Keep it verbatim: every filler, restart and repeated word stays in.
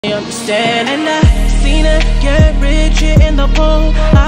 understand. And I seen her get rich in the pool.